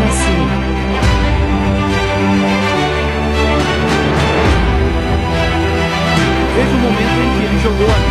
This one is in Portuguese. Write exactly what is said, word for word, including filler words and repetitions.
Assim. Veja o momento em que ele jogou a